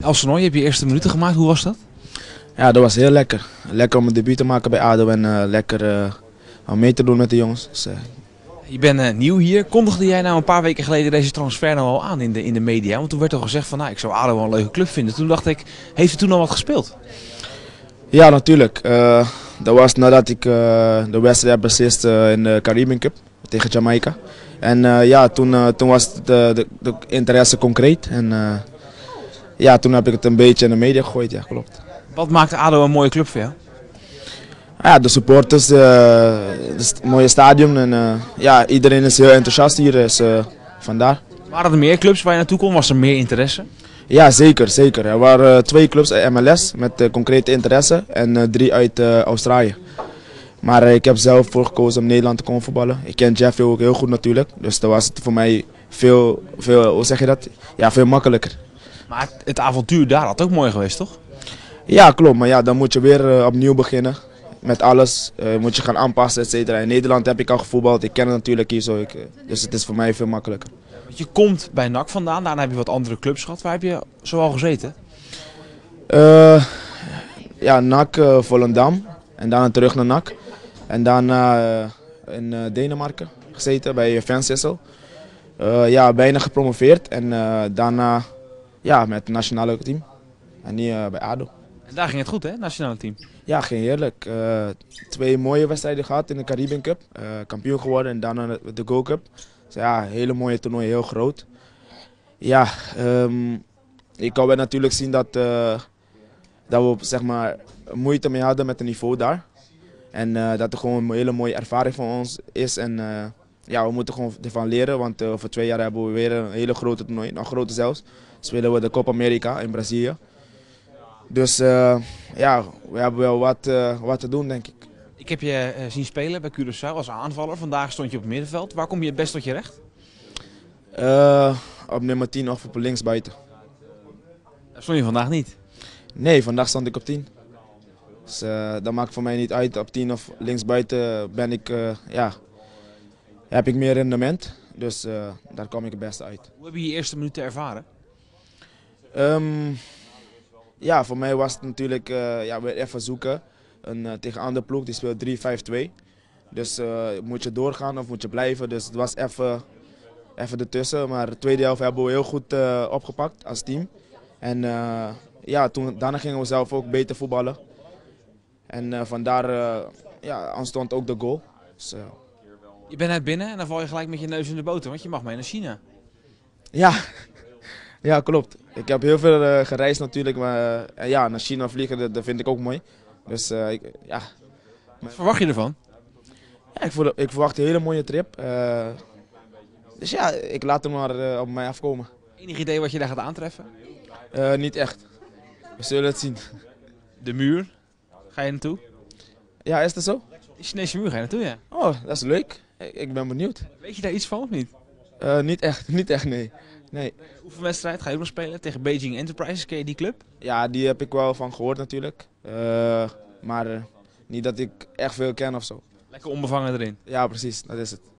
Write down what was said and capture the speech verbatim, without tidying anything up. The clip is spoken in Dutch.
El Senoy, heb je eerste minuten gemaakt. Hoe was dat? Ja, dat was heel lekker. Lekker om een debuut te maken bij A D O en uh, lekker uh, om mee te doen met de jongens. Dus, uh... Je bent uh, nieuw hier. Kondigde jij nou een paar weken geleden deze transfer nou al aan in de, in de media? Want toen werd al gezegd van, nou, ik zou A D O wel een leuke club vinden. Toen dacht ik, heeft hij toen al wat gespeeld? Ja, natuurlijk. Uh, dat was nadat ik uh, de wedstrijd heb beslist uh, in de Caribbean Cup tegen Jamaica. En uh, ja, toen, uh, toen was de, de, de interesse concreet. En uh, ja, toen heb ik het een beetje in de media gegooid, ja, klopt. Wat maakt A D O een mooie club voor jou? Ja, de supporters, uh, het mooie stadion en uh, ja, iedereen is heel enthousiast hier, dus uh, vandaar. Waren er meer clubs waar je naartoe kon? Was er meer interesse? Ja, zeker, zeker. Er waren uh, twee clubs uit M L S met uh, concrete interesse en uh, drie uit uh, Australië. Maar uh, ik heb zelf voor gekozen om Nederland te komen voetballen. Ik ken Jeffrey ook heel goed natuurlijk, dus dat was het voor mij veel, veel, hoe zeg je dat? Ja, veel makkelijker. Maar het avontuur daar had ook mooi geweest, toch? Ja, klopt, maar ja, dan moet je weer uh, opnieuw beginnen. Met alles uh, moet je gaan aanpassen, et cetera. In Nederland heb ik al gevoetbald, ik ken het natuurlijk hier zo. Ik, uh, dus het is voor mij veel makkelijker. Je komt bij N A C vandaan, daarna heb je wat andere clubs gehad. Waar heb je zoal gezeten? Uh, ja, N A C, uh, Volendam en daarna terug naar N A C. En daarna uh, in uh, Denemarken gezeten bij Fansissel. Uh, ja, bijna gepromoveerd en uh, daarna ja, met het nationale team. En nu uh, bij A D O. En daar ging het goed, hè, het nationale team? Ja, ging heerlijk. Uh, twee mooie wedstrijden gehad in de Caribbean Cup. Uh, kampioen geworden en daarna de Go Cup. Dus ja, hele mooie toernooi, heel groot. Ja, um, ik kan wel natuurlijk zien dat, uh, dat we zeg maar, moeite mee hadden met het niveau daar. En uh, dat er gewoon een hele mooie ervaring voor ons is. En uh, ja, we moeten gewoon ervan leren, want uh, over twee jaar hebben we weer een hele grote toernooi, nog groter zelfs. Spelen we de Copa America in Brazilië. Dus uh, ja, we hebben wel wat, uh, wat te doen, denk ik. Ik heb je uh, zien spelen bij Curaçao als aanvaller. Vandaag stond je op het middenveld. Waar kom je het best tot je recht? Uh, op nummer tien of op linksbuiten. Dat stond je vandaag niet? Nee, vandaag stond ik op tien. Dus uh, dat maakt voor mij niet uit. Op tien of linksbuiten ben ik, uh, ja, heb ik meer rendement. Dus uh, daar kom ik het beste uit. Hoe heb je je eerste minuten ervaren? Um, ja, voor mij was het natuurlijk uh, ja, weer even zoeken. Een, uh, tegen een andere ploeg, die speelt drie vijf twee. Dus uh, moet je doorgaan of moet je blijven. Dus het was even, even ertussen. Maar de tweede helft hebben we heel goed uh, opgepakt als team. En uh, ja, toen, daarna gingen we zelf ook beter voetballen. En uh, vandaar uh, ja, ontstond ook de goal. Dus, uh... Je bent net binnen en dan val je gelijk met je neus in de boter, want je mag mee naar China. Ja, ja klopt. Ik heb heel veel uh, gereisd natuurlijk, maar uh, ja, naar China vliegen dat, dat vind ik ook mooi. Dus uh, ik, ja. Wat verwacht je ervan? Ja, ik, voel, ik verwacht een hele mooie trip. Uh, dus ja, ik laat hem maar uh, op mij afkomen. Enig idee wat je daar gaat aantreffen? Uh, niet echt. We zullen het zien. De muur? Ga je naartoe? Ja, is dat zo? De Chinese muur ga je naartoe, ja. Oh, dat is leuk. Ik, ik ben benieuwd. Weet je daar iets van of niet? Uh, niet echt, niet echt, nee. nee. Oefenwedstrijd, ga je ook nog spelen tegen Beijing Enterprises, ken je die club? Ja, die heb ik wel van gehoord natuurlijk. Uh, maar uh, niet dat ik echt veel ken of zo. Lekker onbevangen erin. Ja, precies, dat is het.